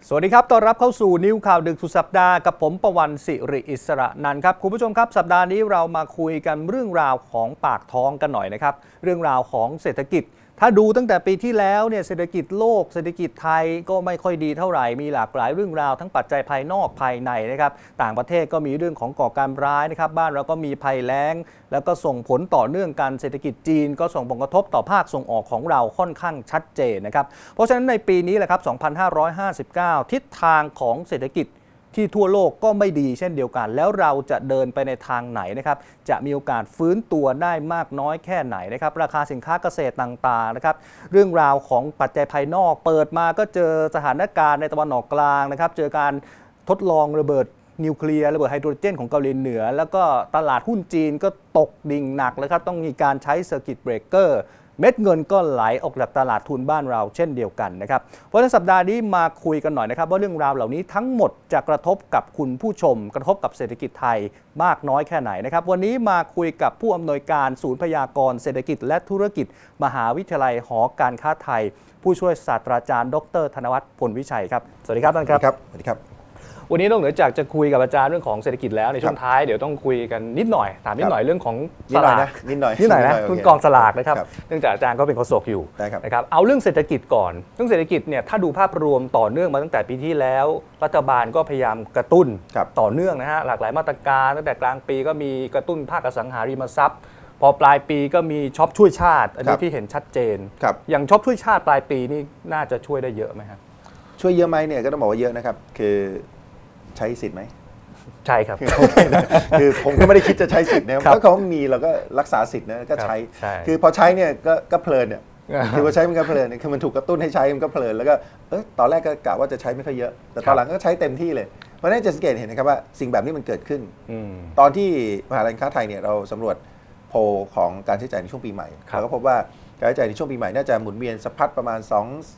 สวัสดีครับต้อนรับเข้าสู่นิวข่าวดึกสุดสัปดาห์กับผมประวันศิริอิสระนันท์ครับคุณผู้ชมครับสัปดาห์นี้เรามาคุยกันเรื่องราวของปากท้องกันหน่อยนะครับเรื่องราวของเศรษฐกิจถ้าดูตั้งแต่ปีที่แล้วเนี่ยเศรษฐกิจโลกเศรษฐกิจไทยก็ไม่ค่อยดีเท่าไหร่มีหลากหลายเรื่องราวทั้งปัจจัยภายนอกภายในนะครับต่างประเทศก็มีเรื่องของก่อการร้ายนะครับบ้านเราก็มีภัยแล้งแล้วก็ส่งผลต่อเนื่องกันเศรษฐกิจจีนก็ส่งผลกระทบต่อภาคส่งออกของเราค่อนข้างชัดเจนนะครับเพราะฉะนั้นในปีนี้แหละครับ2559ทิศทางของเศรษฐกิจที่ทั่วโลกก็ไม่ดีเช่นเดียวกันแล้วเราจะเดินไปในทางไหนนะครับจะมีโอกาสฟื้นตัวได้มากน้อยแค่ไหนนะครับราคาสินค้าเกษตรต่างๆนะครับเรื่องราวของปัจจัยภายนอกเปิดมาก็เจอสถานการณ์ในตะวันออกกลางนะครับเจอการทดลองระเบิดนิวเคลียร์ระเบิดไฮโดรเจนของเกาหลีเหนือแล้วก็ตลาดหุ้นจีนก็ตกดิ่งหนักแล้วครับต้องมีการใช้เซอร์กิตเบรกเกอร์เม็ดเงินก็ไหลออกจากตลาดทุนบ้านเราเช่นเดียวกันนะครับเพราะฉะนั้นสัปดาห์นี้มาคุยกันหน่อยนะครับว่าเรื่องราวเหล่านี้ทั้งหมดจะกระทบกับคุณผู้ชมกระทบกับเศรษฐกิจไทยมากน้อยแค่ไหนนะครับวันนี้มาคุยกับผู้อำนวยการศูนย์พยากรณ์เศรษฐกิจและธุรกิจมหาวิทยาลัยหอการค้าไทยผู้ช่วยศาสตราจารย์ดร.ธนวัฒน์พลวิชัยครับสวัสดีครับท่านครับสวัสดีครับวันนี้นอกเหนือจากจะคุยกับอาจารย์เรื่องของเศรษฐกิจแล้วในช่วงท้ายเดี๋ยวต้องคุยกันนิดหน่อยถามนิดหน่อยเรื่องของสลากนิดหน่อยนะคุณกองสลากนะครับเนื่องจากอาจารย์ก็เป็นโฆษกอยู่นะครับเอาเรื่องเศรษฐกิจก่อนเรื่องเศรษฐกิจเนี่ยถ้าดูภาพรวมต่อเนื่องมาตั้งแต่ปีที่แล้วรัฐบาลก็พยายามกระตุ้นต่อเนื่องนะฮะหลากหลายมาตรการตั้งแต่กลางปีก็มีกระตุ้นภาคอสังหาริมทรัพย์พอปลายปีก็มีช็อปช่วยชาติอันนี้ที่เห็นชัดเจนอย่างช็อปช่วยชาติปลายปีนี่น่าจะช่วยได้เยอะไหมครับช่วยเยอะไหมเนี่ยก็ต้องบอกว่าเยอะนะครับคือใช้สิทธิ์ไหมใช่ครับคือผมก็ไม่ได้คิดจะใช้สิทธิ์นะถ้าเขามีเราก็รักษาสิทธิ์นะก็ใช้คือพอใช้เนี่ยก็เพลินเนี่ยคือพอใช้มันก็เพลินคือมันถูกกระตุ้นให้ใช้มันก็เพลินแล้วก็ตอนแรกก็กะว่าจะใช้ไม่ค่อยเยอะแต่ตอนหลังก็ใช้เต็มที่เลยเพราะฉะนั้นจะสังเกตเห็นนะครับว่าสิ่งแบบนี้มันเกิดขึ้นตอนที่มหาวิทยาลัยการค้าไทยเนี่ยเราสำรวจโพลของการใช้จ่ายในช่วงปีใหม่เราก็พบว่าการใช้จ่ายในช่วงปีใหม่น่าจะหมุนเวียนสะพัดประมาณ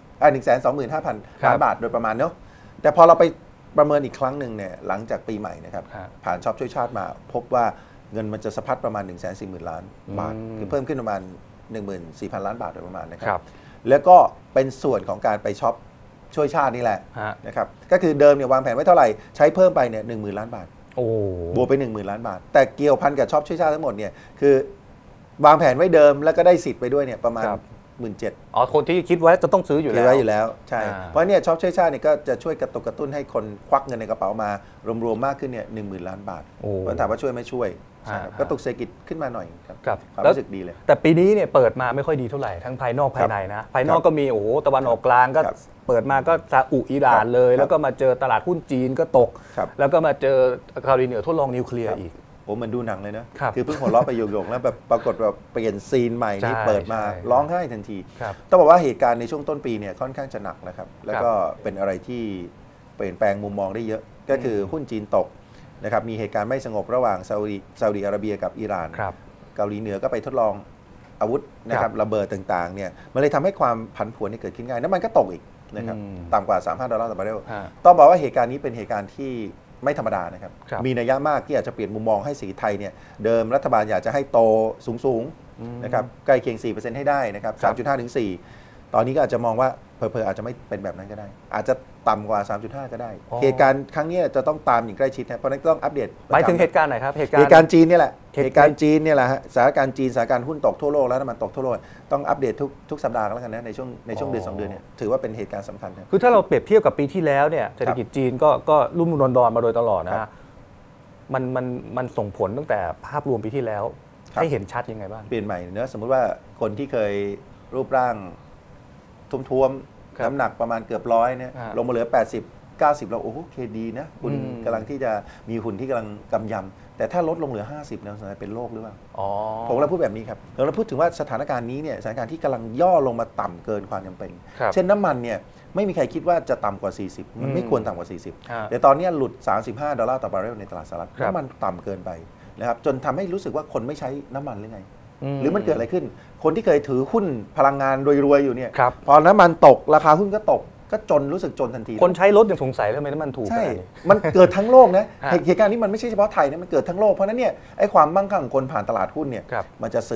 125,000 ล้านบาทโดยประมาณเนาะแต่พอเราไปประเมินอีกครั้งหนึ่งเนี่ยหลังจากปีใหม่นะครับผ่านช็อปช่วยชาติมาพบว่าเงินมันจะสะพัดประมาณ 140,000 ล้านบาทคือเพิ่มขึ้นประมาณ 14,000 ล้านบาทโดยประมาณนะครับแล้วก็เป็นส่วนของการไปช็อปช่วยชาตินี่แหละนะครับก็คือเดิมเนี่ยวางแผนไว้เท่าไหร่ใช้เพิ่มไปเนี่ย 10,000 ล้านบาทบวกไป 10,000 ล้านบาทแต่เกี่ยวพันกับช็อปช่วยชาติทั้งหมดเนี่ยคือวางแผนไว้เดิมแล้วก็ได้สิทธิ์ไปด้วยเนี่ยประมาณ17,000 คนที่คิดไว้จะต้องซื้ออยู่แล้วใช่เพราะเนี่ยช็อปช่วยชาติเนี่ยก็จะช่วยกระตุ้นให้คนควักเงินในกระเป๋ามารวมๆมากขึ้นเนี่ย10,000 ล้านบาทเพราะถามว่าช่วยไม่ช่วยก็ตกเศรษฐกิจขึ้นมาหน่อยครับความรู้สึกดีเลยแต่ปีนี้เนี่ยเปิดมาไม่ค่อยดีเท่าไหร่ทั้งภายนอกภายในนะภายนอกก็มีตะวันออกกลางก็เปิดมาก็ซาอุอิหร่านเลยแล้วก็มาเจอตลาดหุ้นจีนก็ตกแล้วก็มาเจอเกาหลีเหนือทดลองนิวเคลียร์อีกมันดูหนังเลยนะคือเพิ่งหัวเราะไปโยกๆแล้วแบบปรากฏว่าเปลี่ยนซีนใหม่นี่เปิดมาร้องไห้ทันทีต้องบอกว่าเหตุการณ์ในช่วงต้นปีเนี่ยค่อนข้างจะหนักนะครับแล้วก็เป็นอะไรที่เปลี่ยนแปลงมุมมองได้เยอะก็คือหุ้นจีนตกนะครับมีเหตุการณ์ไม่สงบระหว่างซาอุดิอาระเบียกับอิหร่านเกาหลีเหนือก็ไปทดลองอาวุธนะครับระเบิดต่างๆเนี่ยมันเลยทำให้ความผันผวนเกิดขึ้นง่ายน้ำมันก็ตกอีกนะครับต่ำกว่า$35ต่อบาร์เรลต้องบอกว่าเหตุการณ์นี้เป็นเหตุการณ์ที่ไม่ธรรมดานะครับมีนัยยะมากที่อาจจะเปลี่ยนมุมมองให้เศรษฐกิจไทยเนี่ยเดิมรัฐบาลอยากจะให้โตสูงนะครับใกล้เคียง 4% ให้ได้นะครับ 3.5 ถึง 4ตอนนี้ก็อาจจะมองว่าเพออาจจะไม่เป็นแบบนั้นก็ได้อาจจะต่ำกว่า 3.5 ก็ได้เหตุการณ์ครั้งนี้จะต้องตามอย่างใกล้ชิดนะเพราะนั้นต้องอัปเดตหมายถึงเหตุการณ์ไหนครับเหตุการณ์จีนนี่แหละเหตุการณ์จีนเนี่ยแหละฮะสถานการณ์จีนสถานการณ์หุ้นตกทั่วโลกแล้วน้ำมันตกทั่วโลกต้องอัปเดตทุกสัปดาห์แล้วกันนะในช่วงเดือน2 เดือนเนี่ยถือว่าเป็นเหตุการณ์สำคัญคือถ้าเราเปรียบเทียบกับปีที่แล้วเนี่ยเศรษฐกิจจีนก็รุ่มดอนมาโดยตลอดนะฮะมันส่งผลตั้งแต่ภาพรวมปีที่แล้วให้เห็นชัดยังไงบ้างเปลี่ยนใหม่เนอะสมมุติว่าคนที่เคยรูปร่างท้วมๆน้ำหนักประมาณเกือบ100เนี่ยลงมาเหลือ80-90แล้วโอ้โหเคดีนะคุณกำลังที่จะมีหุ่นที่กำลังกำยำแต่ถ้าลดลงเหลือ50เนี่ยเป็นโรคหรือเปล่าผมเราพูดแบบนี้ครับเราพูดถึงว่าสถานการณ์นี้เนี่ยสถานการณ์ที่กำลังย่อลงมาต่ำเกินความจำเป็นเช่นน้ำมันเนี่ยไม่มีใครคิดว่าจะต่ำกว่า40มันไม่ควรต่ำกว่า40แต่ตอนนี้หลุด$35ต่อบาร์เรลในตลาดสหรัฐน้ำมันต่ำเกินไปนะครับจนทำให้รู้สึกว่าคนไม่ใช้น้ำมันหรือไงหรือมันเกิดอะไรขึ้นคนที่เคยถือหุ้นพลังงานรวยๆอยู่เนี่ยพอน้ำมันตกราคาหุ้นก็ตกก็รู้สึกจนทันทีคนใช้รถยังสงสัยทำไมน้ำมันถูกใช่มันเกิดทั้งโลกนะเหตุการณ์นี้มันไม่ใช่เฉพาะไทยนะมันเกิดทั้งโลกเพราะนั้นเนี่ยไอ้ความมั่งคั่งของคนผ่านตลาดหุ้นเนี่ยมันจะซึม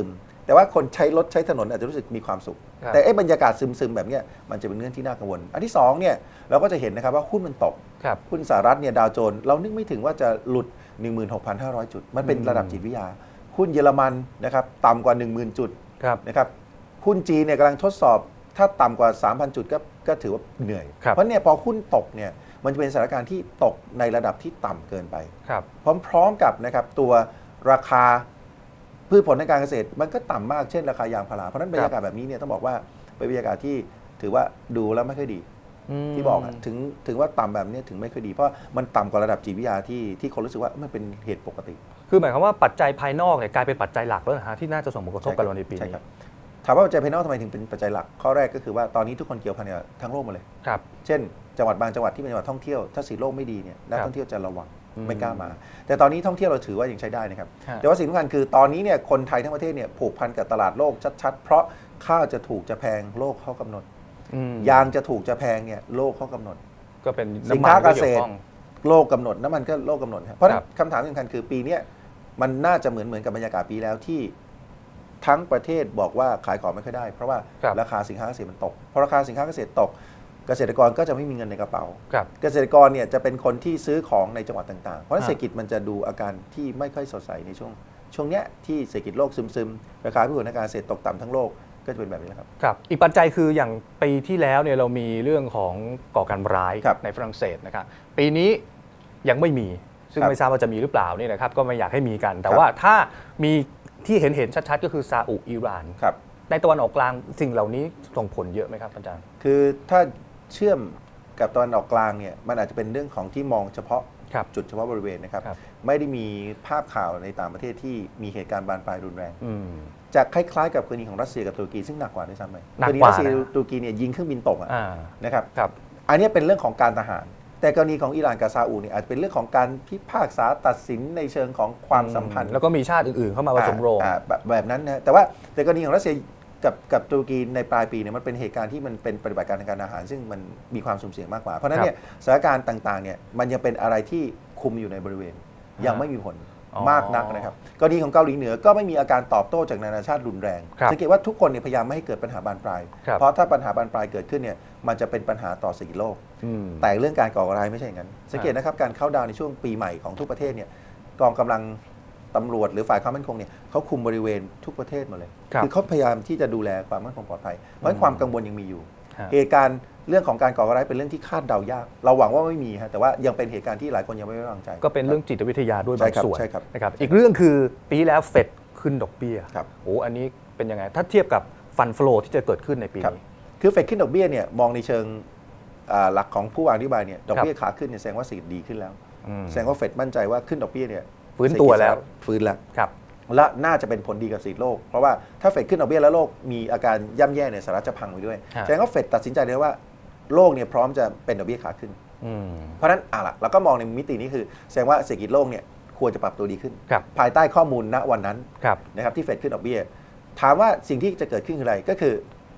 แต่ว่าคนใช้รถใช้ถนนอาจจะรู้สึกมีความสุขแต่บรรยากาศซึมๆแบบนี้มันจะเป็นเรื่องที่น่ากังวลอันที่2เนี่ยเราก็จะเห็นนะครับว่าหุ้นมันตกหุ้นสหรัฐเนี่ยดาวโจนส์เรานึกไม่ถึงว่าจะหลุด 16,500 จุดมันเป็นระดับจิตวิทยาหุ้นเยอรมันนะครับต่ำกว่า 10,000 จุดนะครับหุ้นจีนเนี่ยกำลังทดสอบถ้าต่ำกว่า 3,000 จุดก็ถือว่าเหนื่อยเพราะเนี่ยพอหุ้นตกเนี่ยมันจะเป็นสถานการณ์ที่ตกในระดับที่ต่ำเกินไปพร้อมกับนะครับตัวราคาพืชผลทางการเกษตรมันก็ต่ำมากเช่นราคายางพาราเพราะฉะนั้นบรรยากาศแบบนี้เนี่ยต้องบอกว่าเป็นบรรยากาศที่ถือว่าดูแล้วไม่ค่อยดีที่บอกถึงว่าต่ำแบบนี้ถึงไม่ค่อยดีเพราะมันต่ำกว่าระดับจิตวิทยาที่คนรู้สึกว่ามันเป็นเหตุปกติคือหมายความว่าปัจจัยภายนอกเนี่ยกลายเป็นปัจจัยหลักแล้วนะฮะที่น่าจะส่งผลกระทบกับเราในปีนี้ถามว่าปัจจัยภายนอกทำไมถึงเป็นปัจจัยหลักข้อแรกก็คือว่าตอนนี้ทุกคนเกี่ยวพันกับทั้งโลกหมดเลยเช่นจังหวัดบางจังหวัดที่เป็นจังหวัดท่องเที่ยวถ้าสีโลกไม่ดีเนี่ยนักท่องเที่ยวจะระวังไม่กล้ามาแต่ตอนนี้ท่องเที่ยวเราถือว่ายังใช้ได้นะครับแต่ว่าสิ่งสำคัญคือตอนนี้เนี่ยคนไทยทั้งประเทศเนี่ยผูกพันกับตลาดโลกชัดๆเพราะข้าวจะถูกจะแพงโลกเขากำหนดยางจะถูกจะแพงเนี่ยโลกเขากำหนดก็เป็นสินค้าเกษตรโลกกำหนดน้ำมันก็โลกกำหนดเพราะคำถามสำคัญคือปีนี้มันน่าจะเหมือนกับบรรยากาศปีแล้วที่ทั้งประเทศบอกว่าขายของไม่ค่อยได้เพราะว่าราคาสินค้าเกษตรมันตกพอราคาสินค้าเกษตรตกเกษตรกรก็จะไม่มีเงินในกระเป๋าเกษตรกรเนี่ยจะเป็นคนที่ซื้อของในจังหวัดต่างๆเพราะเศรษฐกิจมันจะดูอาการที่ไม่ค่อยสดใสในช่วงนี้ที่เศรษฐกิจโลกซึมๆราคาพืชผลทางการเกษตรตกต่ำทั้งโลกก็จะเป็นแบบนี้ครับอีกปัจจัยคืออย่างปีที่แล้วเนี่ยเรามีเรื่องของก่อการร้ายในฝรั่งเศสนะครับปีนี้ยังไม่มีซึ่งไม่ทราบว่าจะมีหรือเปล่านี่นะครับก็ไม่อยากให้มีกันแต่ว่าถ้ามีที่เห็นชัดๆก็คือซาอุอิหร่านในตะวันออกกลางสิ่งเหล่านี้ส่งผลเยอะไหมครับอาจารย์คือถ้าเชื่อมกับตะวันออกกลางเนี่ยมันอาจจะเป็นเรื่องของที่มองเฉพาะจุดเฉพาะบริเวณนะครับไม่ได้มีภาพข่าวในต่างประเทศที่มีเหตุการณ์บานปลายรุนแรงจะคล้ายๆกับกรณีของรัสเซียกับตุรกีซึ่งหนักกว่าด้วยซ้ำไปกรณีรัสเซียตุรกีเนี่ยยิงเครื่องบินตกนะครับอันนี้เป็นเรื่องของการทหารแต่กรณีของอิหร่านกับซาอุเนี่ยอาจจะเป็นเรื่องของการพิพากษาตัดสินในเชิงของความสัมพันธ์แล้วก็มีชาติอื่นๆเข้ามาผสมโรงแบบนั้นนะแต่กรณีของรัสเซียกับตุรกีในปลายปีเนี่ยมันเป็นเหตุการณ์ที่มันเป็นปฏิบัติการทางการอาหารซึ่งมันมีความสุ่มเสี่ยงมากกว่าเพราะนั้นเนี่ยสถานการณ์ต่างๆเนี่ยมันยังเป็นอะไรที่คุมอยู่ในบริเวณยังไม่มีผลมากนักนะครับกรณีของเกาหลีเหนือก็ไม่มีอาการตอบโต้จากนานาชาติรุนแรงสังเกตว่าทุกคนเนี่ยพยายามไม่ให้เกิดปัญหาบานปลายเพราะถ้าปัญหาบานปลายเกิดขึ้นเนี่ยมันจะเป็นปัญหาต่อเศรษฐกิจโลกแต่เรื่องการก่อการร้ายไม่ใช่อย่างนั้นสังเกตนะครับการเข้าดาวในช่วงปีใหม่ของทุกประเทศเนี่ยกองกำลังตำรวจหรือฝ่ายความมั่นคงเนี่ยเขาคุมบริเวณทุกประเทศหมดเลยคือเขาพยายามที่จะดูแลความมั่นคงปลอดภัยเพราะความกังวลยังมีอยู่เหตุการณ์เรื่องของการก่อการร้ายเป็นเรื่องที่คาดเดายากเราหวังว่าไม่มีฮะแต่ว่ายังเป็นเหตุการณ์ที่หลายคนยังไม่ไว้วางใจก็เป็นเรื่องจิตวิทยาด้วยบางส่วนนะครับอีกเรื่องคือปีแล้วเฟดขึ้นดอกเบี้ยโอ้อันนี้เป็นยังไงถ้าเทียบกับฟันโฟลที่จะเกิดขึ้นในปีนี้คือเฟดขึ้นดอกเบี้ยเนี่ยมองในเชิงหลักของผู้วางนโยบายเนี่ยดอกเบี้ยขาขึ้นเนี่ยแสดงว่าเศรษฐกิจดีขึ้นแล้วแสดงว่าเฟดมั่นใจว่าขึ้นดอกเบี้ยเนี่ยฟื้นตัวแล้วฟื้นแล้วและน่าจะเป็นผลดีกับเศรษฐกิจโลกเพราะว่าถ้าเฟดขึ้นดอกเบี้ยแล้วโลกมีอาการย่ำแย่เนี่ยสหรัฐจะพังไปด้วยแสดงว่าเฟดตัดสินใจเลยว่าโลกเนี่ยพร้อมจะเป็นดอกเบี้ยขาขึ้นเพราะฉะนั้นเราก็มองในมิตินี้คือแสดงว่าเศรษฐกิจโลกเนี่ยควรจะปรับตัวดีขึ้นภายใต้ข้อมูลณวันนั้นนะครับที่เฟดขึ้นดอกเบี้ยถามว่าสิ่งที่จะเกิดขึ้นคืออะไรก็คือ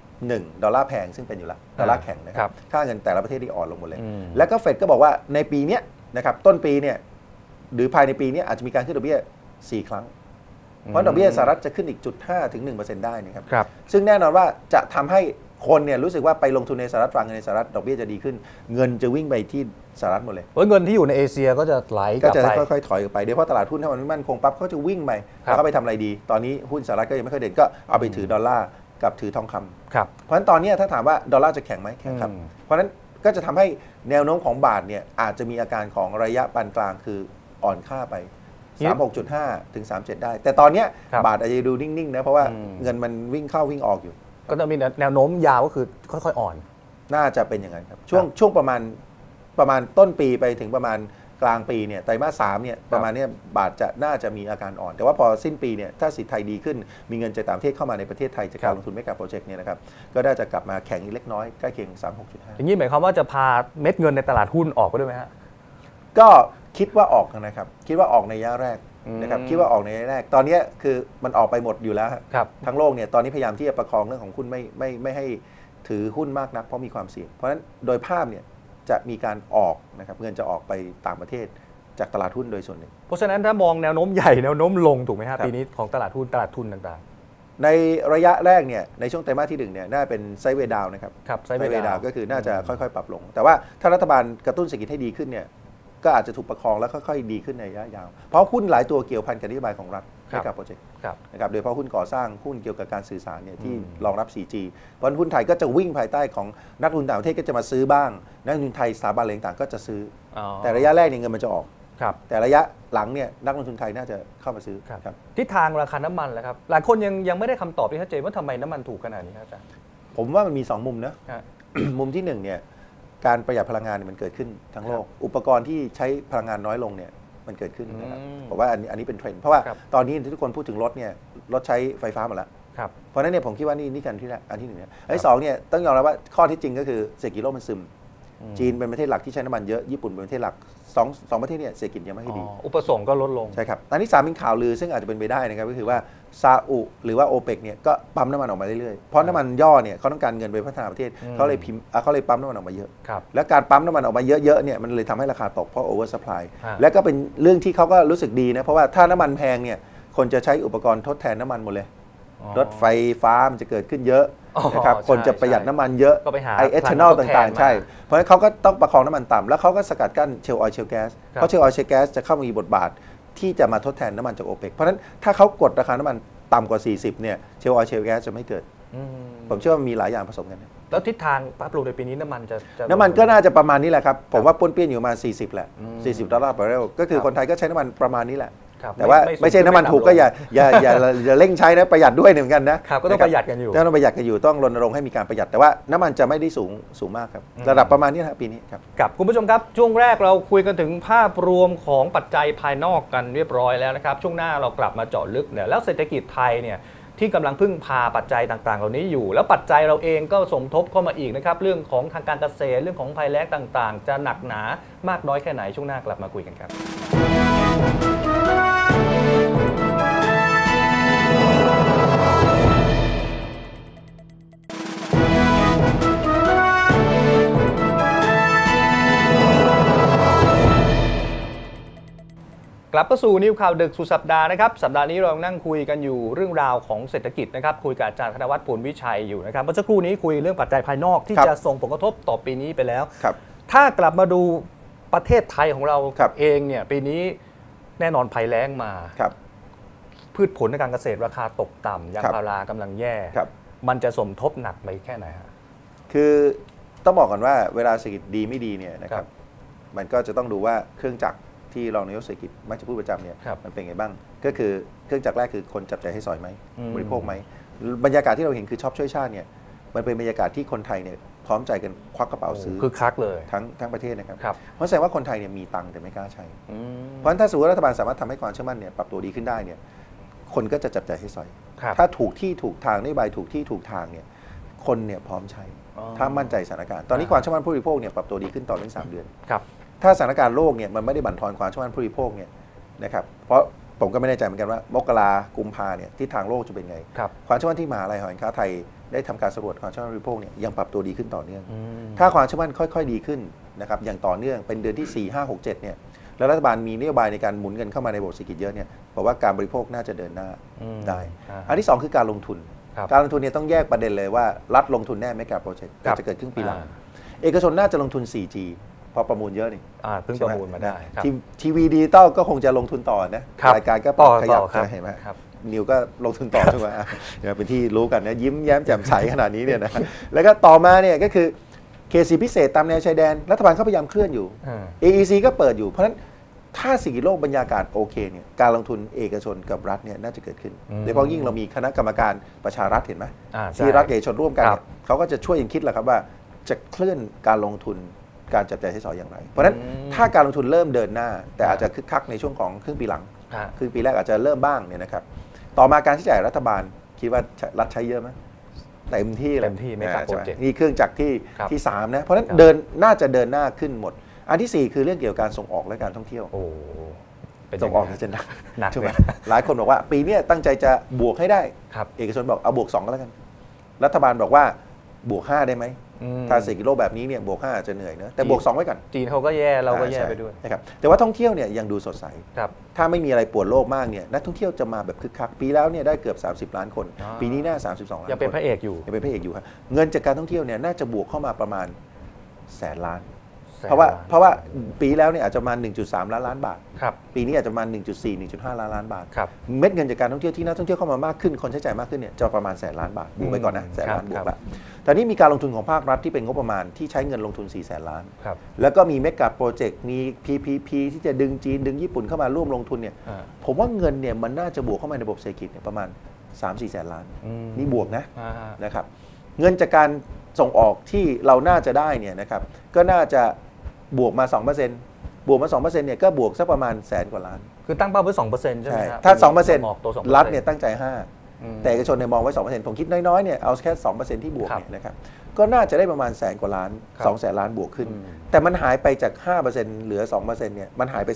1ดอลลาร์แพงซึ่งเป็นอยู่แล้วดอลลาร์แข็งนะครับค่าเงินแต่ละประเทศที่อ่อนลงหมดเลยแล้วก็เฟดก็บอกว่าในปีนี้นะครับต้นปีเนี่ยหรือภายในปีนี้อาจจะมีการขึ้นดอกเบี้ย4 ครั้งเพราะดอกเบี้ยสหรัฐจะขึ้นอีก 0.5 ถึง 1% ได้นะครับซึ่งแน่นอนว่าจะทำให้คนเนี่ยรู้สึกว่าไปลงทุนในสหรัฐฝากเงินในสหรัฐดอกเบี้ยจะดีขึ้นเงินจะวิ่งไปที่สหรัฐหมดเลยเงินที่อยู่ในเอเชียก็จะไหลกลับไปก็จะค่อยๆถอยออกไปโดยเฉพาะตลาดหุ้นถ้ามันไม่มั่นคงปั๊บเขาจะวิ่งไปแล้วก็ไปทำอะไรดีตอนนี้หุ้นสหรัฐก็ยังไม่ค่อยเด่นก็เอาไปถือดอลลาร์กับถือทองคำเพราะฉะนั้นตอนนี้ถ้าถามว่าดอลลาร์จะแข็งไหมแข็งครับเพราะฉะนั้นก็จะทำให้แนวโน้มของบาทเนี่ยอาจจะมีอาการของระยะปานกลางคืออ่อนค่าไป36.5 ถึง 37 ได้แต่ตอนนี้บาทอาจจะดูนิ่งๆนะเพราะว่าเงินมันวิ่งเข้าวิ่งออกอยู่ก็จะมีแนวโน้มยาวก็คือค่อยๆอ่อนน่าจะเป็นอย่างนั้นครับช่วงประมาณต้นปีไปถึงประมาณกลางปีเนี่ยไตรมาส 3เนี่ยประมาณนี้บาทจะน่าจะมีอาการอ่อนแต่ว่าพอสิ้นปีเนี่ยถ้าสิทธิไทยดีขึ้นมีเงินจากต่างประเทศเข้ามาในประเทศไทยจากการลงทุนเมกะโปรเจกต์เนี่ยนะครับก็น่าจะกลับมาแข็งอีกเล็กน้อยใกล้เคียง 36.5 อย่างนี้หมายความว่าจะพาเม็ดเงินในตลาดหุ้นออกไปด้วยไหมฮะก็คิดว่าออกนะครับคิดว่าออกในระยะแรกนะครับคิดว่าออกในระยะแรกตอนนี้คือมันออกไปหมดอยู่แล้วทั้งโลกเนี่ยตอนนี้พยายามที่จะประคองเรื่องของหุ้นไม่ให้ถือหุ้นมากนักเพราะมีความเสี่ยงเพราะฉะนั้นโดยภาพเนี่ยจะมีการออกนะครับเงินจะออกไปต่างประเทศจากตลาดหุ้นโดยส่วนหนึ่งเพราะฉะนั้นถ้ามองแนวโน้มใหญ่แนวโน้มลงถูกไหมครับปีนี้ของตลาดหุ้นตลาดทุนต่างในระยะแรกเนี่ยในช่วงไตรมาสที่1เนี่ยน่าเป็นไซด์เวย์ดาวนะครับไซด์เวย์ดาวก็คือน่าจะค่อยๆปรับลงแต่ว่าถ้ารัฐบาลกระตุ้นเศรษฐกิจให้ดีขึ้นเนี่ยก็อาจจะถูกประคองแล้วค่อยๆดีขึ้นในระยะยาวเพราะหุ้นหลายตัวเกี่ยวพันกับนโยบายของรัฐให้กับโปรเจกต์นะครับโดยเฉพาะหุ้นก่อสร้างหุ้นเกี่ยวกับการสื่อสารเนี่ยที่รองรับ 4G เพราะหุ้นไทยก็จะวิ่งภายใต้ของนักลงทุนต่างประเทศก็จะมาซื้อบ้างนักลงทุนไทยสถาบันอะไรต่างๆก็จะซื้อแต่ระยะแรกเนี่ยเงินมันจะออกแต่ระยะหลังเนี่ยนักลงทุนไทยน่าจะเข้ามาซื้อทิศทางราคาน้ำมันแหละครับหลายคนยังไม่ได้คำตอบที่ชัดเจนว่าทำไมน้ำมันถูกขนาดนี้ครับอาจารย์ผมว่ามันมี2มุมนะ มุมที่1เนี่ยการประหยัดพลังงานมันเกิดขึ้นทั้งโลกอุปกรณ์ที่ใช้พลังงานน้อยลงเนี่ยมันเกิดขึ้นนะครับผมว่าอันนี้เป็นเทรนด์เพราะว่าตอนนี้ทุกคนพูดถึงรถเนี่ยรถใช้ไฟฟ้าหมดแล้วเพราะนั้นเนี่ยผมคิดว่านี่กันที่อันที่1เนี่ยอันที่2เนี่ยต้องยอมรับว่าข้อที่จริงก็คือเศรษฐกิจโลกมันซึมจีนเป็นประเทศหลักที่ใช้น้ำมันเยอะญี่ปุ่นเป็นประเทศหลักสองประเทศเนี่ยเศรษฐกิจยังไม่ค่อยดีอุปสงค์ก็ลดลงใช่ครับอันที่3เป็นข่าวลือซึ่งอาจจะเป็นไปได้นะครับก็คือว่าซาอุหรือว่าโอเปกเนี่ยก็ปั๊มน้ำมันออกมาเรื่อยๆเพราะน้ำมันย่อเนี่ยเขาต้องการเงินไปพัฒนาประเทศเขาเลยปั๊มน้ำมันออกมาเยอะแล้วการปั๊มน้ำมันออกมาเยอะๆเนี่ยมันเลยทำให้ราคาตกเพราะโอเวอร์ซัพพลายและก็เป็นเรื่องที่เขาก็รู้สึกดีนะเพราะว่าถ้าน้ำมันแพงเนี่ยคนจะใช้อุปกรณ์ทดแทนน้ำมันหมดเลยรถไฟฟ้ามันจะเกิดขึ้นเยอะนะครับคนจะประหยัดน้ำมันเยอะไอเอทานอลต่างๆใช่เพราะฉะนั้นเขาก็ต้องประคองน้ำมันต่ำแล้วเขาก็สกัดกั้นเชลล์ออยล์เชลล์แก๊สเพราะเชลล์ออยล์เชลล์แก๊สจะเข้ามามีบทบาทที่จะมาทดแทนน้ำมันจากโอเปกเพราะฉะนั้นถ้าเขากดราคาน้ำมันต่ำกว่า40เนี่ยเชลล์ออยล์เชลล์แก๊สจะไม่เกิดผมเชื่อว่ามีหลายอย่างผสมกันแล้วทิศทางปรับปรุงในปีนี้น้ำมันก็น่าจะประมาณนี้แหละครับผมว่าป้วนเปี้ยนอยู่มา40แหละ$40ต่อเบาร์เรลก็คือคนไทยก็ใช้น้ำมันประมาณนี้แหละแต่ว่าไม่ใช่น้ำมันถูกก็อย่าเร่งใช้นะประหยัดด้วยเหมือนกันนะก็ต้องประหยัดกันอยู่ต้องประหยัดกันอยู่ต้องรณรงค์ให้มีการประหยัดแต่ว่าน้ำมันจะไม่ได้สูงมากครับระดับประมาณนี้นะปีนี้ครับกับคุณผู้ชมครับช่วงแรกเราคุยกันถึงภาพรวมของปัจจัยภายนอกกันเรียบร้อยแล้วนะครับช่วงหน้าเรากลับมาเจาะลึกเนี่ยแล้วเศรษฐกิจไทยเนี่ยที่กำลังพึ่งพาปัจจัยต่างๆเหล่านี้อยู่แล้วปัจจัยเราเองก็สมทบเข้ามาอีกนะครับเรื่องของทางการเกษตรเรื่องของภัยแล้งต่างๆจะหนักหนามากน้อยแค่ไหนช่วงหน้ากลับมาคุยกันครับกลับเข้าสู่นิวข่าวดึกสุดสัปดาห์นะครับสัปดาห์นี้เรานั่งคุยกันอยู่เรื่องราวของเศรษฐกิจนะครับคุยกับอาจารย์ธนวัฒน์ผลวิชัยอยู่นะครับเมื่อสักครู่นี้คุยเรื่องปัจจัยภายนอกที่จะส่งผลกระทบต่อปีนี้ไปแล้วถ้ากลับมาดูประเทศไทยของเราเองเนี่ยปีนี้แน่นอนภัยแล้งมาพืชผลในการเกษตรราคาตกต่ำยางพารากำลังแย่มันจะสมทบหนักไปแค่ไหนฮะคือต้องบอกก่อนว่าเวลาเศรษฐกิจดีไม่ดีเนี่ยนะครับมันก็จะต้องดูว่าเครื่องจักรที่รองนายกเศรษฐกิจมักจะพูดประจำเนี่ยมันเป็นไงบ้างก็คือเครื่องจักรแรกคือคนจับจ่ายให้สอยไหมบริโภคไหมบรรยากาศที่เราเห็นคือช็อปช่วยชาติเนี่ยมันเป็นบรรยากาศที่คนไทยเนี่ยพร้อมใจกันควักกระเป๋าซื้อคือคักเลยทั้งประเทศนะครับเพราะแสดงว่าคนไทยเนี่ยมีตังค์แต่ไม่กล้าใช้เพราะฉะนั้นถ้าสมมติว่ารัฐบาลสามารถทำให้ความเชื่อมั่นเนี่ยปรับตัวดีขึ้นได้เนี่ยคนก็จะจับจ่ายให้สอยถ้าถูกที่ถูกทางนโยบายถูกที่ถูกทางเนี่ยคนเนี่ยพร้อมใช้ถ้ามั่นใจสถานการณ์ตอนนี้ความเชื่อมั่นผู้บริโภคเนี่ยปรับตัวดีขึ้นต่อเนื่อง3 เดือนถ้าสถานการณ์โลกเนี่ยมันไม่ได้บั่นทอนความเชื่อมั่นผู้บริโภคเนี่ยนะครับเพราะผมก็ไม่แน่ใจเหมือนกันว่ามกรากุมภาเนี่ยที่ทางโลกจะเป็นไงความเชื่อมั่นที่มหาลัยหอการค้าไทยได้ทำการสำรวจความเชื่อมั่นผู้บริโภคเนี่ยยังปรับตัวดีขึ้นต่อเนื่องถ้าความเชื่อมั่นค่อยๆดีขึ้นนะครับอย่างต่อเนื่องเป็นเดือนที่4 5 6 7เนี่ยแล้วรัฐบาลมีนโยบายในการหมุนเงินเข้ามาในระบบเศรษฐกิจเยอะเนี่ยบอกว่าการบริโภคน่าจะเดินหน้าได้อันที่2คือการลงทุนเนี่ยต้องแยกประเด็นเลยว่ารัฐลงทุนแน่ไม่กับโปรเจกต์จะเกิดขึ้นปีหลังเอกชนน่าจะลงทุน 4G พอประมูลเยอะนี่เพิ่งประมูลมาได้ทีวีดิจิตอลก็คงจะลงทุนต่อนะรายการก็ขยับเห็นไหมนิวก็ลงทุนต่อใช่ไหมเป็นที่รู้กันนะยิ้มแย้มแจ่มใสขนาดนี้เนี่ยนะแล้วก็ต่อมาเนี่ยก็คือเคซีพิเศษตามแนวชายแดนรัฐบาลเขาพยายามเคลื่อนอยู่ AEC ก็เปิดอยู่เพราะฉะนั้นถ้าเศรษฐกิจโลกบรรยากาศโอเคเนี่ยการลงทุนเอกชนกับรัฐเนี่ยน่าจะเกิดขึ้นโดยเฉพาะยิ่งเรามีคณะกรรมการประชารัฐเห็นไหมที่รัฐเอกชนร่วมกันเขาก็จะช่วยยังคิดแหละครับว่าจะเคลื่อนการลงทุนการจับจ่ายใช้สอยอย่างไรเพราะฉะนั้นถ้าการลงทุนเริ่มเดินหน้าแต่อาจจะคึกคักในช่วงของครึ่งปีหลังครึ่งปีแรกอาจจะเริ่มบ้างเนี่ยนะครับต่อมาการใช้จ่ายรัฐบาลคิดว่ารัฐใช้เยอะไหมเต็มที่เลยไม่กับโปรเจกต์นี่เครื่องจักรที่3นะเพราะฉะนั้นน่าจะเดินหน้าขึ้นหมดอันที่4คือเรื่องเกี่ยวกับการส่งออกและการท่องเที่ยวส่งออกจะหนักใช่ไหมหลายคนบอกว่าปีนี้ตั้งใจจะบวกให้ได้เอกชนบอกเอาบวก2ก็แล้วกันรัฐบาลบอกว่าบวก5ได้ไหมถ้าเศรษฐกิจโลกแบบนี้เนี่ยบวก5อาจจะเหนื่อยนะแต่บวก2ไว้ก่อนจีนเขาก็แย่เราก็แย่ไปด้วยนะครับแต่ว่าท่องเที่ยวเนี่ยยังดูสดใสถ้าไม่มีอะไรปวดโลกมากเนี่ยนักท่องเที่ยวจะมาแบบคึกคักปีแล้วเนี่ยได้เกือบ30 ล้านคนปีนี้น่า32 ล้านคนยังเป็นพระเอกอยู่ครับเงินจากการท่องเที่ยวเนี่ยน่าจะบวกเข้ามาประมาณ100,000 ล้านเพราะว่าปีแล้วเนี่ยอาจจะมา 1.3 ล้านบาทปีนี้อาจจะมา 1.4 1.5 ล้านบาทเม็ดเงินจากการท่องเที่ยวที่นักท่องเที่ยวเข้ามามากขึ้นคนใช้จ่ายมากขึ้นเนี่ยจะประมาณ100,000 ล้านบาทบวกไปก่อนนะ100,000 ล้านบวกละตอนนี้มีการลงทุนของภาครัฐที่เป็นงบประมาณที่ใช้เงินลงทุน 400,000 ล้านแล้วก็มีเมกะโปรเจกต์มี PPP ที่จะดึงจีนดึงญี่ปุ่นเข้ามาร่วมลงทุนเนี่ยผมว่าเงินเนี่ยมันน่าจะบวกเข้ามาในระบบเศรษฐกิจประมาณ 3-4 แสนล้านนี่บวกนะครับเงินจากการส่งออกที่เราน่าจะได้เนี่ยนะครับก็น่าจะบวกมา 2% บวกมา 2% เนี่ยก็บวกสักประมาณ100,000 กว่าล้านคือตั้งเป้าไว้ 2% ใช่ไหมครับถ้า 2% รัฐเนี่ยตั้งใจ5แต่เอกชนเนี่ยมองไว้ 2% ผมคิดน้อยๆเนี่ยเอาแค่ 2% ที่บวกเนี่ยนะครับก็น่าจะได้ประมาณ100,000 กว่าล้าน 200,000 ล้านบวกขึ้นแต่มันหายไปจาก 5% เหลือ 2% เนี่ยมันหายไป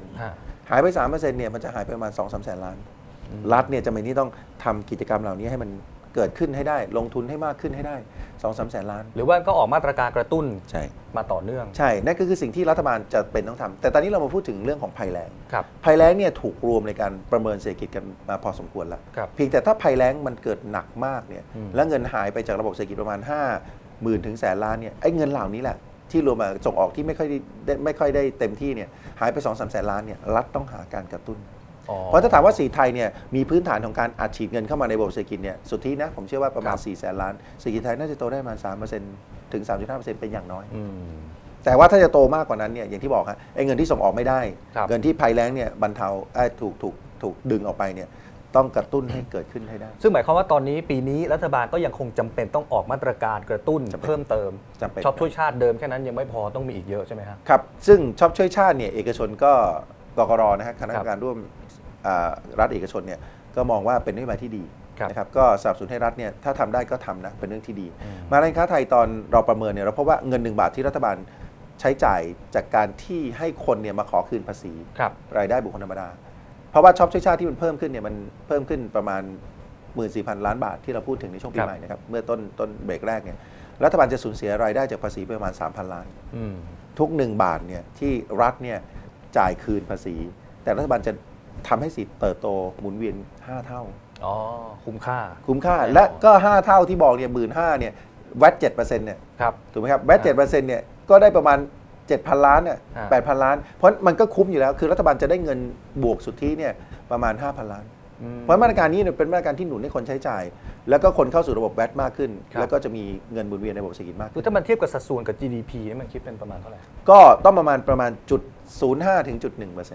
3% หายไป 3% เนี่ยมันจะหายไปประมาณ 2-3 แสนล้านรัฐเนี่ยจำเป็นที่ต้องทำกิจกรรมเหล่านี้ให้มันเกิดขึ้นให้ได้ลงทุนให้มากขึ้นให้ได้ 2-3 แสนล้านหรือว่าก็ออกมาตรการกระตุ้นมาต่อเนื่องใช่นั่นก็คือสิ่งที่รัฐบาลจะเป็นต้องทำแต่ตอนนี้เรามาพูดถึงเรื่องของภัยแล้งภัยแล้งเนี่ยถูกรวมในการประเมินเศรษฐกิจกันมาพอสมควรแล้วเพียงแต่ถ้าภัยแล้งมันเกิดหนักมากเนี่ยและเงินหายไปจากระบบเศรษฐกิจประมาณ 50,000 ถึง100,000 ล้านเนี่ยไอ้เงินเหล่านี้แหละที่รวมมาส่งออกที่ไม่ค่อยได้เต็มที่เนี่ยหายไป 2-3 แสนล้านเนี่ยรัฐต้องหาการกระตุ้นเพราะถ้าถามว่าเศรษฐกิจไทยเนี่ยมีพื้นฐานของการอัดฉีดเงินเข้ามาในระบบเศรษฐกิจเนี่ยสุทธินะผมเชื่อว่าประมาณ4 แสนล้านเศรษฐกิจไทยน่าจะโตได้ประมาณ 3% ถึง 3.5% เป็นอย่างน้อยแต่ว่าถ้าจะโตมากกว่านั้นเนี่ยอย่างที่บอกฮะไอ้เงินที่ส่งออกไม่ได้เงินที่ภัยแล้งเนี่ยบรรเทาถูกดึงออกไปเนี่ยต้องกระตุ้นให้เกิดขึ้นให้ได้ซึ่งหมายความว่าตอนนี้ปีนี้รัฐบาลก็ยังคงจำเป็นต้องออกมาตรการกระตุ้นเพิ่มเติมช็อปช่วยชาติเดิมแค่นั้นยังไม่พอต้องมีอีกเยอะใช่ไหมครับครับซึ่งช็อปช่วยชาติเนี่ยเอกชนก็กกร.นะฮะคณะกรรมการร่วมรัฐเอกชนเนี่ยก็มองว่าเป็นนโยบายที่ดีนะครับก็สนับสนุนให้รัฐเนี่ยถ้าทำได้ก็ทำนะเป็นเรื่องที่ดีมาการค้าไทยตอนเราประเมินเนี่ยเราพบว่าเงิน1 บาทที่รัฐบาลใช้จ่ายจากการที่ให้คนเนี่ยมาขอคืนภาษีรายได้บุคคลธรรมดาเพราะว่าช็อปช่วยชาติที่มันเพิ่มขึ้นเนี่ยมันเพิ่มขึ้นประมาณ 14,000 ล้านบาทที่เราพูดถึงในช่วงปีใหม่นะครับเมื่อต้นเบรกแรกเนี่ยรัฐบาลจะสูญเสียรายได้จากภาษีไปประมาณ 3,000 ล้านทุก1 บาทเนี่ยที่รัฐเนี่ยจ่ายคืนภาษีแต่รัฐบาลจะทำให้สิทธิ์เติบโตหมุนเวียน5 เท่าคุ้มค่าและก็5 เท่าที่บอกเนี่ย15,000เนี่ยแวต 7% เนี่ยถูกไหมครับแวต 7% เนี่ยก็ได้ประมาณ 7,000 ล้านเนี่ย 8,000 ล้านเพราะมันก็คุ้มอยู่แล้วคือรัฐบาลจะได้เงินบวกสุทธิเนี่ยประมาณ 5,000 ล้านเพราะมาตรการนี้เป็นมาตรการที่หนุนให้คนใช้จ่ายแล้วก็คนเข้าสู่ระบบแวตมากขึ้นแล้วก็จะมีเงินหมุนเวียนในระบบเศรษฐกิจมากคือถ้ามันเทียบกับสัดส่วนกับ GDP นี่มันคิดเป็นประมาณเท่าไหร่ก็ต้องประมาณ0.05 ถึง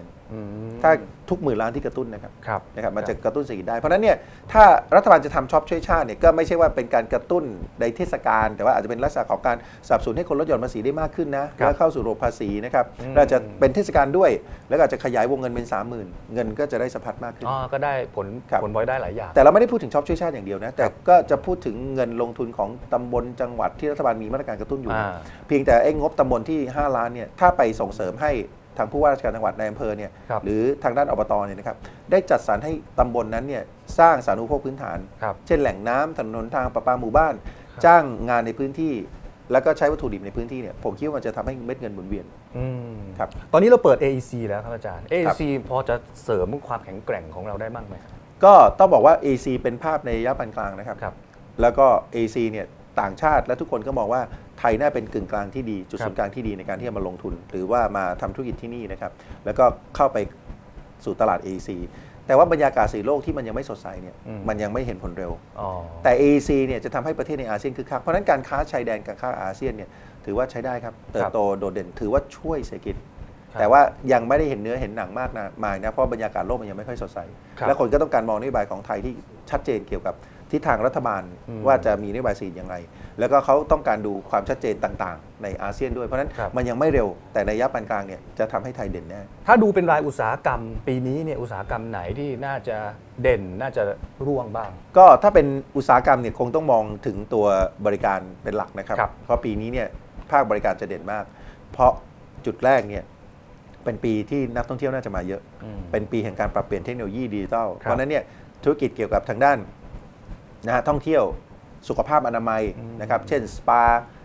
1% ถ้าทุก10,000 ล้านที่กระตุ้นนะครับมันจะกระตุ้นเศรษฐกิจได้เพราะนั้นเนี่ยถ้ารัฐบาลจะทำช็อปช่วยชาติเนี่ยก็ไม่ใช่ว่าเป็นการกระตุ้นในเทศกาลแต่ว่าอาจจะเป็นลักษณะของการสนับสนุนให้คนลดหย่อนภาษีได้มากขึ้นนะแล้วเข้าสู่ระบบภาษีนะครับเราจะเป็นเทศกาลด้วยแล้วก็จะขยายวงเงินเป็น 30,000 เงินก็จะได้สะพัดมากขึ้นก็ได้ผลพลอยได้หลายอย่างแต่เราไม่ได้พูดถึงช็อปช่วยชาติอย่างเดียวนะแต่ก็จะพูดถึงเงินลงทุนของตำบลจังหวัดที่รัฐบาลมีมาตรการกระตุ้นอยู่เพียงแต่งบตำบลที่5 ล้านเนี่ยถ้าไปส่งเสริมให้ทางผู้ว่าราชการจังหวัดในอำเภอเนี่ยหรือทางด้านอบตเนี่ยนะครับได้จัดสรรให้ตำบลนั้นเนี่ยสร้างสาธารณูปโภคพื้นฐานเช่นแหล่งน้ำถนนทางประปาหมู่บ้านจ้างงานในพื้นที่แล้วก็ใช้วัตถุดิบในพื้นที่เนี่ยผมคิดว่ามันจะทำให้เม็ดเงินหมุนเวียนครับตอนนี้เราเปิด AEC แล้วครับอาจารย์ AEC พอจะเสริมความแข็งแกร่งของเราได้บ้างไหมก็ต้องบอกว่า AEC เป็นภาพในระยะปานกลางนะครับแล้วก็ AEC เนี่ยต่างชาติและทุกคนก็มองว่าไทยน่าเป็นกึ่งกลางที่ดีจุดศูนย์กลางที่ดีในการที่จะมาลงทุนหรือว่ามาทำธุรกิจที่นี่นะครับแล้วก็เข้าไปสู่ตลาด AEC แต่ว่าบรรยากาศเศรษฐกิจโลกที่มันยังไม่สดใสเนี่ยมันยังไม่เห็นผลเร็วแต่ AEC เนี่ยจะทำให้ประเทศในอาเซียนคึกคักเพราะนั้นการค้าชายแดนการค้าอาเซียนเนี่ยถือว่าใช้ได้ครับเติบโตโดดเด่นถือว่าช่วยเศรษฐกิจแต่ว่ายังไม่ได้เห็นเนื้อเห็นหนังมากนะเพราะบรรยากาศโลกมันยังไม่ค่อยสดใสและคนก็ต้องการมองนโยบายของไทยที่ชัดเจนเกี่ยวกับทิศทางรัฐบาลว่าจะมีนโยบายสีอย่างไรแล้วก็เขาต้องการดูความชัดเจนต่างๆในอาเซียนด้วยเพราะฉะนั้นมันยังไม่เร็วแต่ในระยะปานกลางเนี่ยจะทำให้ไทยเด่นแน่ถ้าดูเป็นรายอุตสาหกรรมปีนี้เนี่ยอุตสาหกรรมไหนที่น่าจะเด่นน่าจะร่วงบ้างก็ถ้าเป็นอุตสาหกรรมเนี่ยคงต้องมองถึงตัวบริการเป็นหลักนะครับเพราะปีนี้เนี่ยภาคบริการจะเด่นมากเพราะจุดแรกเนี่ยเป็นปีที่นักท่องเที่ยวน่าจะมาเยอะเป็นปีแห่งการปรับเปลี่ยนเทคโนโลยีดิจิทัลเพราะนั้นเนี่ยธุรกิจเกี่ยวกับทางด้านท่องเที่ยวสุขภาพอนามัยนะครับเช่นสปา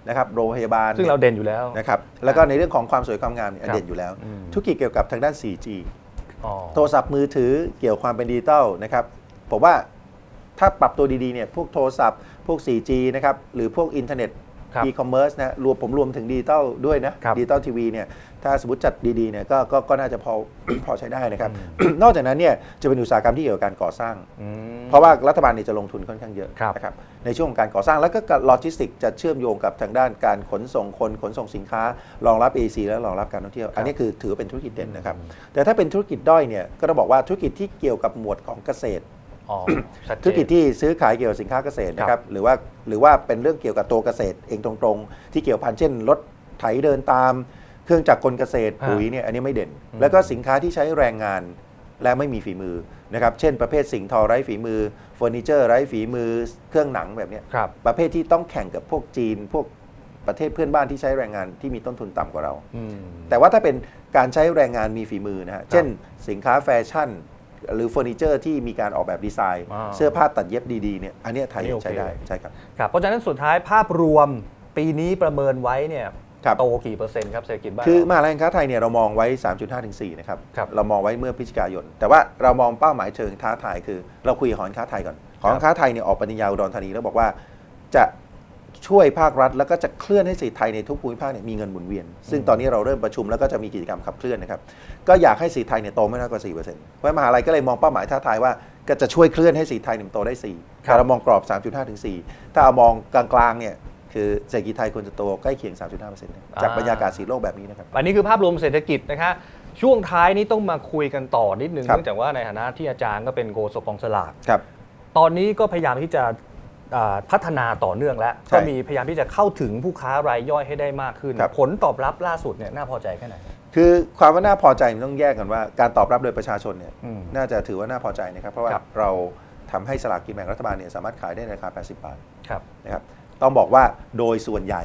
นะครับโรงพยาบาลซึ่งเราเด่นอยู่แล้วนะครับแล้วก็ในเรื่องของความสวยความงามเด่นอยู่แล้วธุรกิจเกี่ยวกับทางด้าน 4G โทรศัพท์มือถือเกี่ยวความเป็นดิจิตอลนะครับผมว่าถ้าปรับตัวดีๆเนี่ยพวกโทรศัพท์พวก 4G นะครับหรือพวกอินเทอร์เน็ตอีคอมเมิร์ซนะผมรวมถึงดิจิตอลด้วยนะดิจิตอลทีวีเนี่ยถ้าสมมติจัดดีๆเนี่ยก็น่าจะพอใช้ได้นะครับนอกจากนั้นเนี่ยจะเป็นอุตสาหกรรมที่เกี่ยวกับการก่อสร้างเพราะว่ารัฐบาลเนี่ยจะลงทุนค่อนข้างเยอะนะครับในช่วงของการก่อสร้างแล้วก็โลจิสติกจะเชื่อมโยงกับทางด้านการขนส่งคนขนส่งสินค้ารองรับ AC และรองรับการท่องเที่ยวอันนี้คือถือเป็นธุรกิจเด่นนะครับแต่ถ้าเป็นธุรกิจด้อยเนี่ยก็ต้องบอกว่าธุรกิจที่เกี่ยวกับหมวดของเกษตรธุรกิจที่ซื้อขายเกี่ยวกับสินค้าเกษตรนะครับหรือว่าเป็นเรื่องเกี่ยวกับตัวเกษตรเองตรงๆที่เกี่ยวพันเช่นรถไถเดินตามเครื่องจักรกลเกษตรปุ๋ยเนี่ยอันนี้ไม่เด่นแล้วก็สินค้าที่ใช้แรงงานและไม่มีฝีมือนะครับเช่นประเภทสิ่งทอไร้ฝีมือเฟอร์นิเจอร์ไร้ฝีมือเครื่องหนังแบบนี้ประเภทที่ต้องแข่งกับพวกจีนพวกประเทศเพื่อนบ้านที่ใช้แรงงานที่มีต้นทุนต่ำกว่าเราแต่ว่าถ้าเป็นการใช้แรงงานมีฝีมือนะฮะเช่นสินค้าแฟชั่นหรือเฟอร์นิเจอร์ที่มีการออกแบบดีไซน์เสื้อผ้าตัดเย็บดีๆเนี่ยอันนี้ไทยใช้ได้ใช่ครับเพราะฉะนั้นสุดท้ายภาพรวมปีนี้ประเมินไว้เนี่ยโตกี่เปอร์เซ็นต์ครับเศรษฐกิจบ้านคือมหาลัยการค้าไทยเนี่ยเรามองไว้ 3.5 ถึง 4นะครับเรามองไว้เมื่อพฤศจิกายนแต่ว่าเรามองเป้าหมายเชิงท้าทายคือเราคุยกับหอการค้าไทยก่อนหอการค้าไทยเนี่ยออกปฏิญญาอุดรธานีแล้วบอกว่าจะช่วยภาครัฐแล้วก็จะเคลื่อนให้เศรษฐกิจไทยในทุกภูมิภาคเนี่ยมีเงินหมุนเวียนซึ่งตอนนี้เราเริ่มประชุมแล้วก็จะมีกิจกรรมขับเคลื่อนนะครับก็อยากให้เศรษฐกิจไทยเนี่ยโตไม่น้อยกว่า 4% เพราะมหาลัยก็เลยมองเป้าหมายท้าทายว่าก็จะช่วยเคลื่อนให้เศรษฐกิจไทยโตได้ 4แต่เรามองกรอบ 3.5 ถึง 4ถ้าเอามองกลางๆเนี่ยคือเศรษฐกิจไทยควรจะโตใกล้เคียง 3.5% จากบรรยากาศสีโลกแบบนี้นะครับอันนี้คือภาพรวมเศรษฐกิจนะคะช่วงท้ายนี้ต้องมาคุยกันต่อนิดนึงเนื่องจากว่าในฐานะที่อาจารย์ก็เป็นโฆษกกองสลากตอนนี้ก็พยายามที่จะพัฒนาต่อเนื่องแล้วก็มีพยายามที่จะเข้าถึงผู้ค้ารายย่อยให้ได้มากขึ้นผลตอบรับล่าสุดเนี่ยน่าพอใจแค่ไหนคือความว่าน่าพอใจมันต้องแยกกันว่าการตอบรับโดยประชาชนเนี่ยน่าจะถือว่าน่าพอใจนะครับเพราะว่าเราทำให้สลากกินแบ่งรัฐบาลเนี่ยสามารถขายได้ในราคา80 บาทนะครับต้องบอกว่าโดยส่วนใหญ่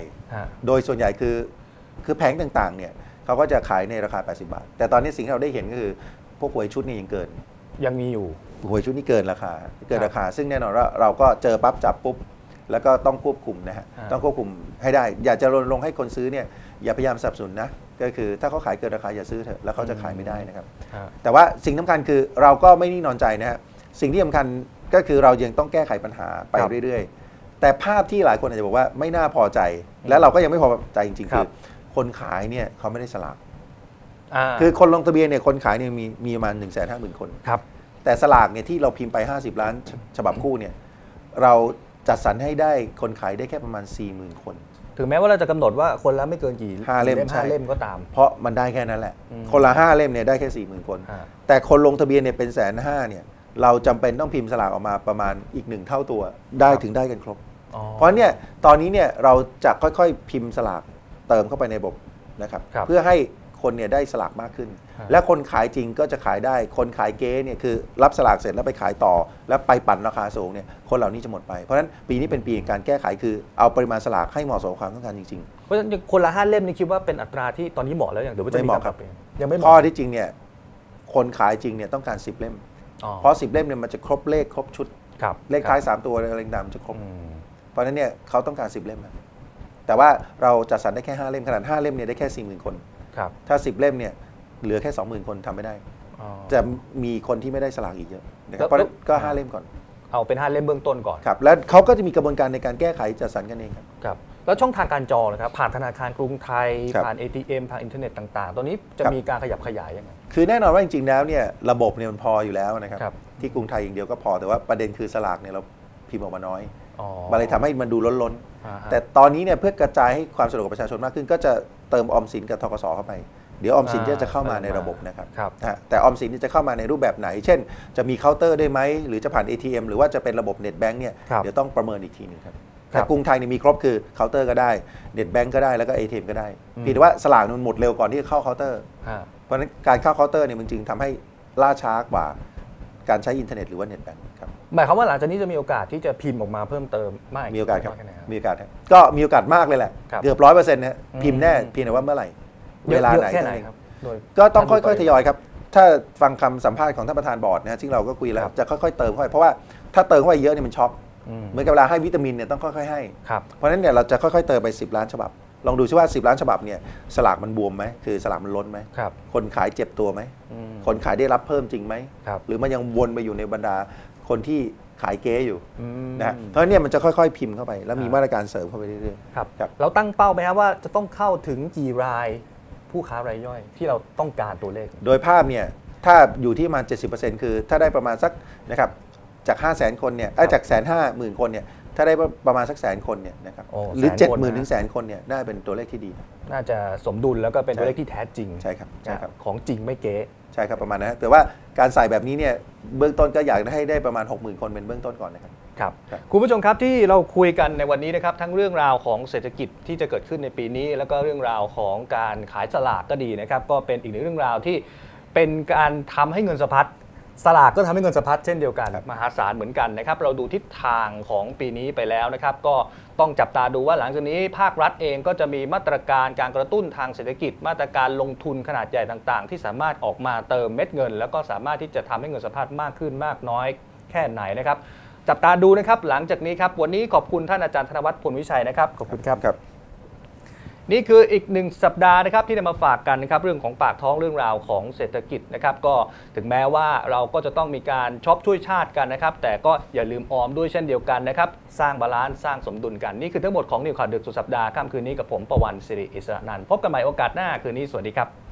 คือแผงต่างๆเนี่ยเขาก็จะขายในราคา80 บาทแต่ตอนนี้สิ่งที่เราได้เห็นก็คือพวกหวยชุดนี่ยังมีอยู่หวยชุดนี้เกินราคาซึ่งแน่นอนว่าเราก็เจอปั๊บจับปุ๊บแล้วก็ต้องควบคุมนะฮะต้องควบคุมให้ได้อยากจะรณรงค์ให้คนซื้อเนี่ยอย่าพยายามสนับสนุนนะก็คือถ้าเขาขายเกินราคาอย่าซื้อเถอะแล้วเขาจะขายไม่ได้นะครับแต่ว่าสิ่งสำคัญคือเราก็ไม่นิ่งนอนใจนะฮะสิ่งที่สำคัญก็คือเรายังต้องแก้ไขปัญหาไปเรื่อยๆแต่ภาพที่หลายคนอาจจะบอกว่าไม่น่าพอใจและเราก็ยังไม่พอใจจริงๆคือคนขายเนี่ยเขาไม่ได้สลากคือคนลงทะเบียนเนี่ยคนขายเนี่ยมีประมาณ 150,000 คนแต่สลากเนี่ยที่เราพิมพ์ไป50 ล้านฉบับคู่เนี่ยเราจัดสรรให้ได้คนขายได้แค่ประมาณ 40,000 คนถึงแม้ว่าเราจะกำหนดว่าคนละไม่เกินกี่ 5 เล่มก็ตามเพราะมันได้แค่นั้นแหละคนละ5 เล่มเนี่ยได้แค่ 40,000 คนแต่คนลงทะเบียนเนี่ยเป็น150,000เนี่ยเราจำเป็นต้องพิมพ์สลากออกมาประมาณอีก1 เท่าตัวได้ถึงได้กันครบเพราะเนี่ยตอนนี้เนี่ยเราจะค่อยๆพิมพ์สลากเติมเข้าไปในระบบนะครับเพื่อให้คนเนี่ยได้สลากมากขึ้นและคนขายจริงก็จะขายได้คนขายเก๊เนี่ยคือรับสลากเสร็จแล้วไปขายต่อแล้วไปปั่นราคาสูงเนี่ยคนเหล่านี้จะหมดไปเพราะฉะนั้นปีนี้เป็นปีการแก้ไขคือเอาปริมาณสลากให้เหมาะสมกับความต้องการจริงๆเพราะฉะนั้นคนละ5 เล่มนี่คิดว่าเป็นอัตราที่ตอนนี้เหมาะแล้วอย่างเดี๋ยวจะมีครับยังไม่เหมาะข้อที่จริงเนี่ยคนขายจริงเนี่ยต้องการ10 เล่มเพราะ10 เล่มเนี่ยมันจะครบเลขครบชุดเลขท้าย3 ตัวอะไรต่างๆจะครบเพราะฉะนั้นเนี่ยเขาต้องการ10 เล่มแต่ว่าเราจัดสรรได้แค่5 เล่มขนาด5 เล่มเนี่ยได้แค่ 40,000 คนถ้า10 เล่มเนี่ยเหลือแค่ 20,000 คนทำไม่ได้จะมีคนที่ไม่ได้สลากอีกเยอะนะครับเพราะก็5 เล่มก่อนเอาเป็น5 เล่มเบื้องต้นก่อนครับแล้วเขาก็จะมีกระบวนการในการแก้ไขจัดสรรกันเองครับแล้วช่องทางการจองนะครับผ่านธนาคารกรุงไทยผ่าน ATM ผ่านอินเทอร์เน็ตต่างๆตอนนี้จะมีการขยับขยายยังไงคือแน่นอนว่าจริงๆแล้วเนี่ยระบบเนี่ยมันพออยู่แล้วนะครับที่กรุงไทยอย่างเดียวก็พอแต่ว่าประเด็นคือสลากเนี่ยเราพิมพ์ออกมาน้อยมันเลยทำให้มันดูล้นๆแต่ตอนนี้เนี่ยเพื่อกระจายให้ความสะดวกกับประชาชนมากขึ้นก็จะเติมออมสินกับธกส.เข้าไปเดี๋ยวออมสินจะเข้ามาในระบบนะครับแต่ออมสินจะเข้ามาในรูปแบบไหนเช่นจะมีเคาน์เตอร์ได้ไหมหรือจะผ่าน ATM หรือว่าจะเป็นระบบเน็ตแบงก์เนี่ยเดี๋ยวต้องประเมินอีกทีนึงครับแต่กรุงไทยมีครบคือเคาน์เตอร์ก็ได้เน็ตแบงก์ก็ได้แล้วก็ ATM ก็ได้เพียงแต่ว่าสลากมันหมดเร็วก่อนที่จะเข้าเคาน์เตอร์เพราะฉะนั้นการเข้าเคาน์เตอร์เนี่ยมันจึงทำให้ล่าช้ากว่าการใช้อินเทอร์เน็ตหรือว่าเน็ตแบงก์ครับหมายความว่าหลังจากนี้จะมีโอกาสที่จะพิมพ์ออกมาเพิ่มเติมมากมีโอกาสครับมีโอกาสครับก็มีโอกาสมากเลยแหละเกือบ100%นะพิมพ์แน่เพียงแต่ว่าเมื่อไหร่เวลาไหนก็ต้องค่อยๆทยอยครับถ้าฟังคำสัมภาษณ์ของท่านประธานบอร์ดนะซึ่งเราก็คุยแล้วจะค่อยๆเติมเข้าไปเพราะว่าถ้าเติมเข้าไปเยอะเนี่ยมันช็อกเหมือนกับเวลาให้วิตามินเนี่ยต้องค่อยๆให้เพราะฉะนั้นเนี่ยเราจะค่อยๆเติมไป10 ล้านฉบับลองดูซิว่า10 ล้านฉบับเนี่ยสลากมันบวมไหมคือสลากมันล้นไหมคนขายเจ็บตัวไหมคนขายได้รับเพิ่มจริงไหมหรือมันยังวนไปอยู่ในบรรดาคนที่ขายเก๊อยู่นะเพราะฉะนั้นเนี่ยมันจะค่อยๆพิมพ์เข้าไปแล้วมีมาตรการเสริมเข้าไปเรื่อยๆครับเราตั้งเป้าไหมครับว่าจะต้องเข้าถึงกี่รายผู้ค้ารายย่อยที่เราต้องการตัวเลขโดยภาพเนี่ยถ้าอยู่ที่ประมาณ 70% คือถ้าได้ประมาณสักนะครับจาก 500,000 คนเนี่ยจาก 150,000 คนเนี่ยถ้าได้ประมาณสัก100,000 คนเนี่ยนะครับหรือ 70,000 ถึง 100,000 คนเนี่ยน่าเป็นตัวเลขที่ดีน่าจะสมดุลแล้วก็เป็นตัวเลขที่แท้จริงใช่ครับใช่ครับของจริงไม่เก๊ใช่ครับประมาณนั้นแต่ว่าการใส่แบบนี้เนี่ยเบื้องต้นก็อยากให้ได้ประมาณ 60,000 คนเป็นเบื้องต้นก่อนนะครับครับคุณผู้ชมครับที่เราคุยกันในวันนี้นะครับทั้งเรื่องราวของเศรษฐกิจที่จะเกิดขึ้นในปีนี้แล้วก็เรื่องราวของการขายสลากก็ดีนะครับก็เป็นอีกหนึ่งเรื่องราวที่เป็นการทำให้เงินสะพัดสลากก็ทำให้เงินสะพัดเช่นเดียวกันมหาศาลเหมือนกันนะครับเราดูทิศทางของปีนี้ไปแล้วนะครับก็ต้องจับตาดูว่าหลังจากนี้ภาครัฐเองก็จะมีมาตรการการกระตุ้นทางเศรษฐกิจมาตรการลงทุนขนาดใหญ่ต่างๆที่สามารถออกมาเติมเม็ดเงินแล้วก็สามารถที่จะทำให้เงินสะพัดมากขึ้นมากน้อยแค่ไหนนะครับจับตาดูนะครับหลังจากนี้ครับวันนี้ขอบคุณท่านอาจารย์ธนวัฒน์ พลวิชัยนะครับขอบคุณครับนี่คืออีก1สัปดาห์นะครับที่นำมาฝากกันนะครับเรื่องของปากท้องเรื่องราวของเศรษฐกิจนะครับก็ถึงแม้ว่าเราก็จะต้องมีการช็อปช่วยชาติกันนะครับแต่ก็อย่าลืมออมด้วยเช่นเดียวกันนะครับสร้างบาลานซ์สร้างสมดุลกันนี่คือทั้งหมดของนิวข่าวดึกสุดสัปดาห์ค่ำคืนนี้กับผมประวัน สิริอิสระนันท์พบกันใหม่โอกาสหน้าคืนนี้สวัสดีครับ